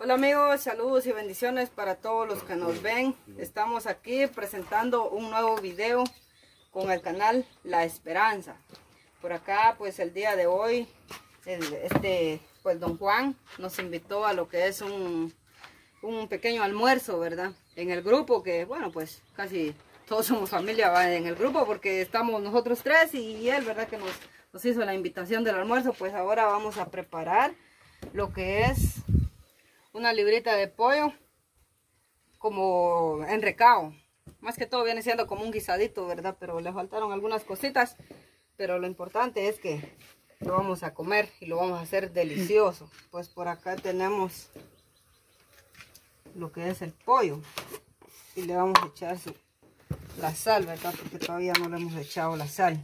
Hola amigos, saludos y bendiciones para todos los que nos ven. Estamos aquí presentando un nuevo video con el canal La Esperanza. Por acá pues el día de hoy, pues don Juan nos invitó a lo que es un pequeño almuerzo, ¿verdad? En el grupo que bueno pues casi todos somos familia, ¿va? En el grupo porque estamos nosotros tres y él, ¿verdad? Que nos hizo la invitación del almuerzo. Pues ahora vamos a preparar lo que es una librita de pollo como en recao. Más que todo viene siendo como un guisadito, ¿verdad? Pero le faltaron algunas cositas. Pero lo importante es que lo vamos a comer y lo vamos a hacer delicioso. Pues por acá tenemos lo que es el pollo. Y le vamos a echar la sal, ¿verdad? Porque todavía no le hemos echado la sal.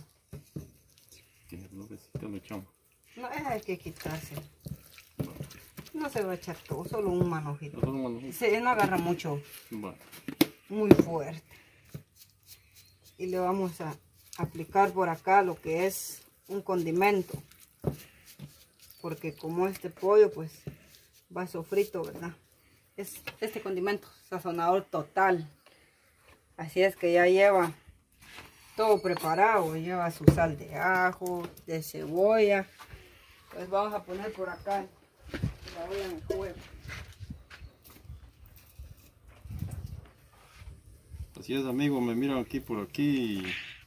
No, hay que quitarse. No se va a echar todo, solo un manojito. Sí, no agarra mucho, muy fuerte. Y le vamos a aplicar por acá lo que es un condimento. Porque como este pollo pues va sofrito, ¿verdad? Es este condimento, sazonador total. Así es que ya lleva todo preparado. Lleva su sal de ajo, de cebolla. Pues vamos a poner por acá la olla en el fuego. Así es amigos, me miran aquí por aquí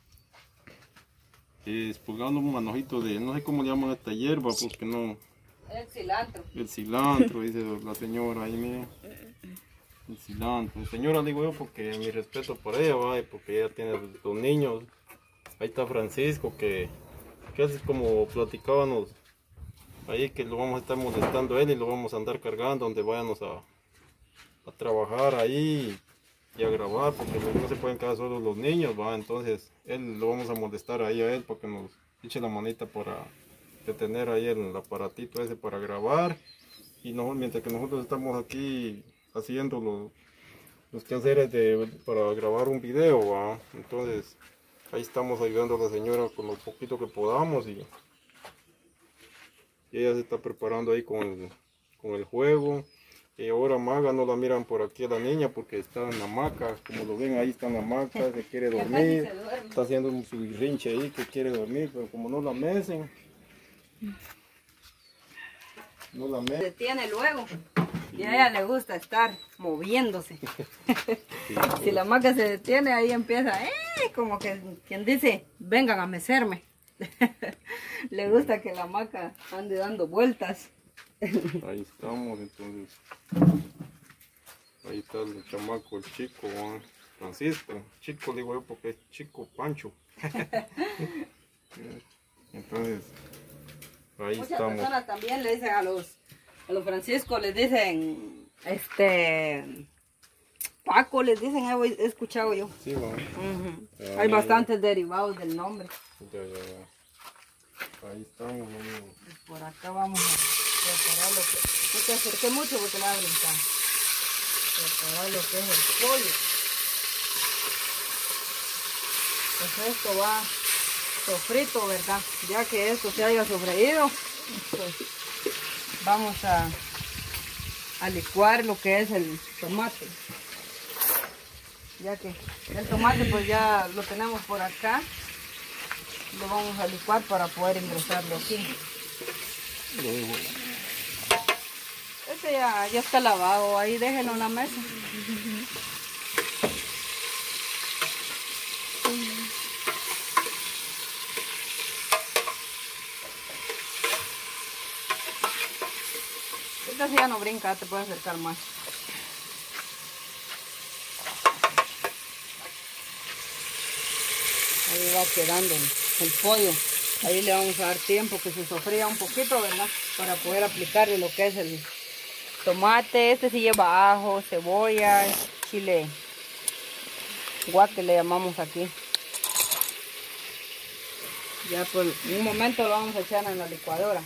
expulgando un manojito de, no sé cómo le llaman a esta hierba, porque no... El cilantro. El cilantro, dice la señora, ahí miren. El cilantro. Señora digo yo porque mi respeto por ella, ¿va? Porque ella tiene dos niños. Ahí está Francisco que así como platicábamos ahí, que lo vamos a estar molestando a él y lo vamos a andar cargando donde vayamos a trabajar ahí y a grabar, porque no se pueden quedar solos los niños, ¿va? Entonces él lo vamos a molestar ahí a él para que nos eche la manita para detener ahí el aparatito ese para grabar. Y mientras que nosotros estamos aquí haciendo los quehaceres para grabar un video, ¿va? Entonces ahí estamos ayudando a la señora con lo poquito que podamos y ella se está preparando ahí con el juego. Y ahora Maga no la miran por aquí a la niña porque está en la hamaca, como lo ven ahí está en la hamaca, se quiere dormir, está haciendo su berrinche ahí que quiere dormir, pero como no la mecen, se detiene luego. Y a ella le gusta estar moviéndose. Si la hamaca se detiene, ahí empieza, como que quien dice, vengan a mecerme. Le gusta que la hamaca ande dando vueltas. Ahí estamos, entonces. Ahí está el chamaco, el chico, Francisco. Chico digo yo porque es chico Pancho. Entonces, ahí muchas estamos. personas también le dicen a los Francisco, les dicen, Paco, les dicen, he escuchado yo. Sí, ¿no? Hay bastantes derivados del nombre. Ya. Ahí estamos, amigo. Por acá vamos a preparar lo que... No te acerqué mucho porque la voy a brincar. Preparar lo que es el pollo. Pues esto va sofrito, ¿verdad? Ya que esto se haya sofreído, pues vamos a licuar lo que es el tomate. Ya que el tomate pues ya lo tenemos por acá. Lo vamos a licuar para poder ingresarlo aquí. Este ya está lavado, ahí déjenlo en la mesa. Esta sí ya no brinca, te puedes acercar más. Ahí va quedando el pollo. Ahí le vamos a dar tiempo que se sofría un poquito, ¿verdad? Para poder aplicarle lo que es el tomate. Este sí lleva ajo, cebolla, chile guate le llamamos aquí. Ya por un momento lo vamos a echar en la licuadora.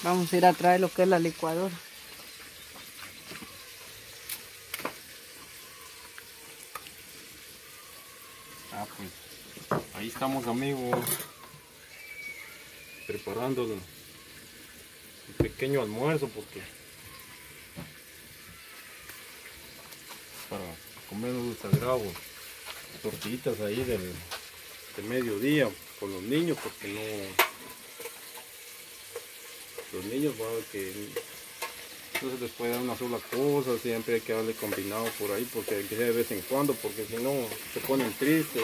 Vamos a ir a traer lo que es la licuadora. Pues ahí estamos, amigos, preparando el pequeño almuerzo porque para comernos el sagrado, tortillitas ahí del mediodía con los niños, porque los niños van a ver que no se les puede dar una sola cosa, siempre hay que darle combinado por ahí, porque hay que ser de vez en cuando, porque si no se ponen tristes.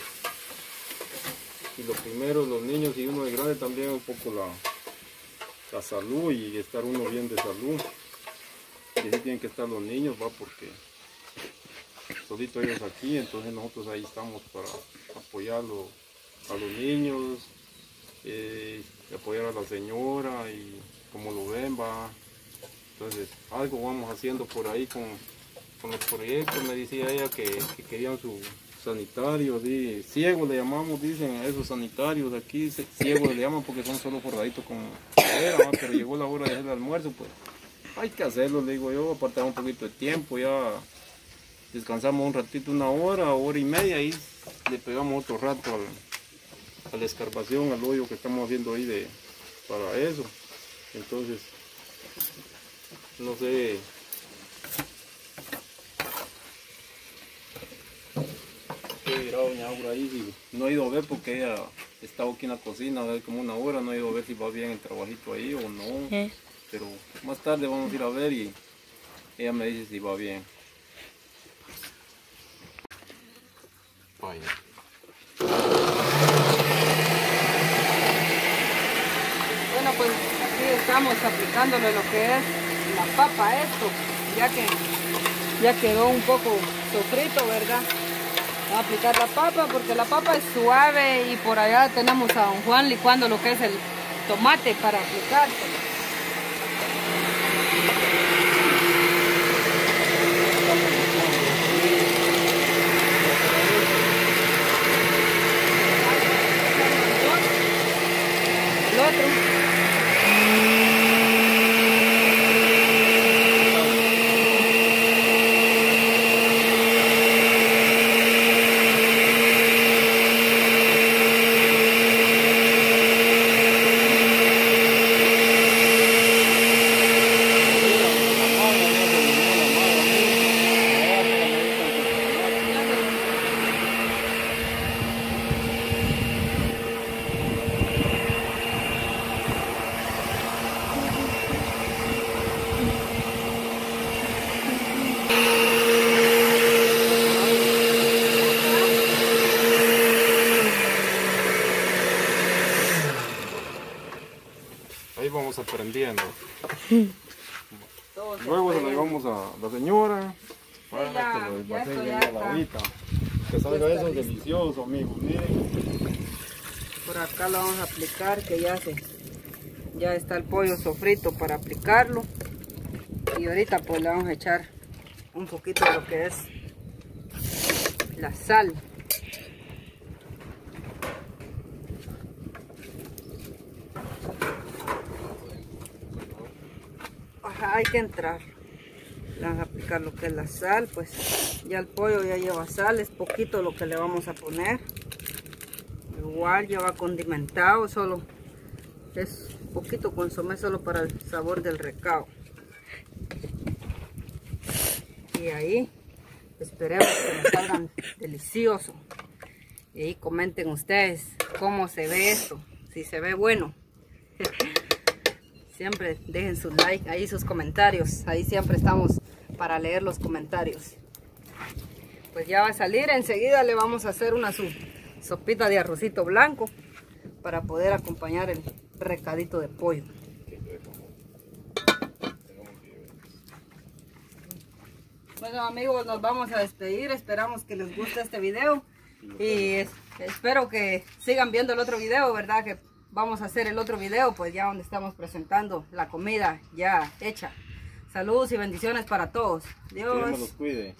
Y lo primero, los niños y uno de grande también un poco la salud y estar uno bien de salud. Y así tienen que estar los niños, va, porque solito ellos aquí, entonces nosotros ahí estamos para apoyarlo a los niños, apoyar a la señora y como lo ven, va. Entonces algo vamos haciendo por ahí con los proyectos. Me decía ella que querían su sanitarios, y ciegos le llamamos, dicen a esos sanitarios aquí, ciegos le llaman porque son solo forraditos con madera, pero llegó la hora de hacer el almuerzo, pues hay que hacerlo, le digo yo, apartar un poquito de tiempo, ya descansamos un ratito, una hora y media, y le pegamos otro rato a la escarbación, al hoyo que estamos haciendo ahí para eso. Entonces, no sé, qué dirá doña Aura ahí, si no he ido a ver porque ella estaba aquí en la cocina, a ver como una hora, no he ido a ver si va bien el trabajito ahí o no, pero más tarde vamos a ir a ver y ella me dice si va bien. Vaya. Bueno, pues aquí estamos aplicándole lo que es la papa a esto, ya que ya quedó un poco sofrito, ¿verdad? Vamos a aplicar la papa porque la papa es suave, y por allá tenemos a don Juan licuando lo que es el tomate para aplicárselo. El otro. Ahí vamos aprendiendo. Luego se lo llevamos a la señora para que lo desvacen bien a la agüita. Que salga eso delicioso, amigos. Miren. Por acá lo vamos a aplicar, que ya está el pollo sofrito para aplicarlo. Y ahorita pues le vamos a echar un poquito de lo que es la sal. Hay que entrar. Le vamos a aplicar lo que es la sal, pues ya el pollo ya lleva sal, es poquito lo que le vamos a poner. Igual ya va condimentado, solo es poquito consomé, solo para el sabor del recao. Y ahí esperemos que nos salgan deliciosos. Y ahí comenten ustedes cómo se ve esto, si se ve bueno. Siempre dejen su like, ahí sus comentarios, ahí siempre estamos para leer los comentarios. Pues ya va a salir, enseguida le vamos a hacer una sopita de arrocito blanco para poder acompañar el recadito de pollo. Bueno amigos, nos vamos a despedir, esperamos que les guste este video y espero que sigan viendo el otro video, ¿verdad? Que vamos a hacer el otro video, pues ya donde estamos presentando la comida ya hecha. Saludos y bendiciones para todos. Dios. Que Dios los cuide.